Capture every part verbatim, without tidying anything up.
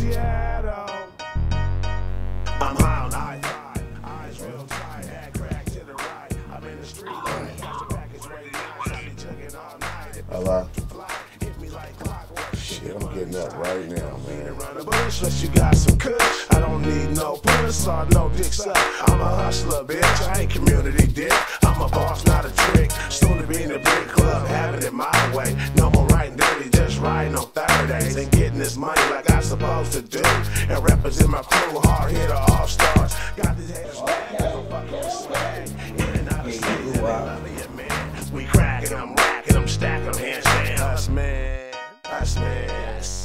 Seattle. I'm high on I five, eyes real tight, head crack to the right. I'm in the street, got the package ready nice. I be chugging all night. Hello. Hit me like clockwork. Shit, I'm getting up right now, man. Unless you got some kush, I don't need no puss or no dick suck. I'm a hustler, bitch. I ain't community dick. I'm a boss, not a trick. Soon to be in the big club, having it my way. No more riding dirty, just riding on Thursdays and getting this money like I'm supposed to do. And represent my crew, hard hitter, all stars. Got these haters mad, I'm fucking with swag. In and out of season, they love it, man. We crackin', I'm racking, I'm stacking, I'm handstand. Huss-man, Huss-man, yes.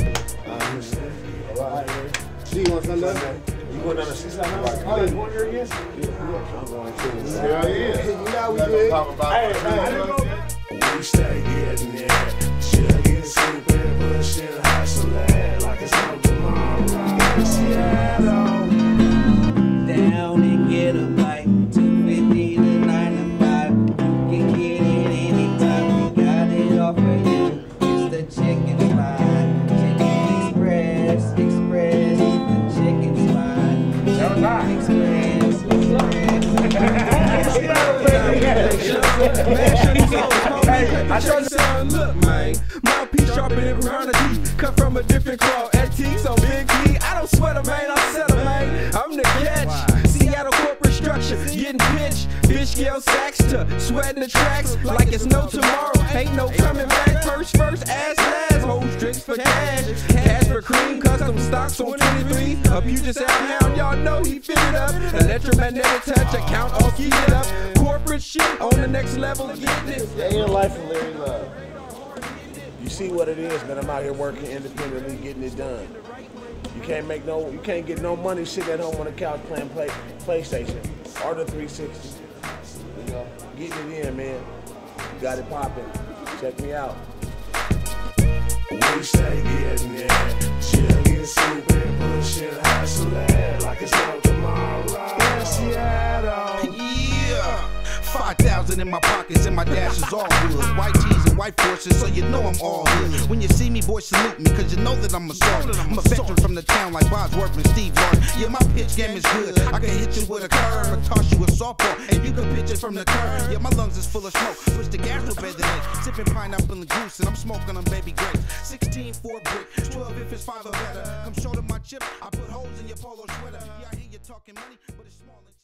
See you on Sunday? You going down to six nine nine? Oh, you going here again? Yeah, I'm going to. Hell yeah. You know we did. We stay getting it. Chugging, sleeping, pushing, hustling like it's no tomorrow. In Seattle. Down and get a bite. two fifty to nine to five. You can get it anytime. We got it all for you. It's the chicken spot. Chicken Express, Express. The chicken spot. Chicken Express, Express. I try to sound, look, man. Mouthpiece sharper than piranha teeth. Cut from a different cloth. Antiques on Big P. I don't sweat 'em, man. I settle, man. I'm the catch. Seattle corporate structure. Getting pitched. Fish scale sacks to sweating the tracks like it's no tomorrow. Ain't no coming back. First, first, ass last. Hold tricks for cash. Cash for cream. Custom stocks on twenty-three. A Puget Sound hound. Y'all know he figured up. Electromagnetic touch. Account all keyed up. Corporate shit on the next level. Getting it. Day in life of Larry Love. You see what it is, man. I'm out here working independently, getting it done. You can't make no, you can't get no money sitting at home on the couch playing play, PlayStation or the three sixty. You know, getting it in, man. You got it popping. Check me out. We stay getting it. Chugging, sleeping, pushing, hustling like it's no tomorrow. In Seattle. Yeah. five thousand in my pockets and my dash is all good. White tees and white forces, so you know I'm all good. When you see me, boy, salute me, cause you know that I'm a soldier. I'm a veteran from the town like Bosworth and Steve Martin. Yeah, my pitch game is good. I can hit you with a curve or toss you a softball, and you can pitch it from the curve. Yeah, my lungs is full of smoke. Push the gas to bed today. Sipping pineapple and goose, and I'm smoking on baby grapes. sixteen four brick, twelve if it's five or better. Come shoulder my chip, I put holes in your polo sweater. Yeah, I hear you talking money, but it's small and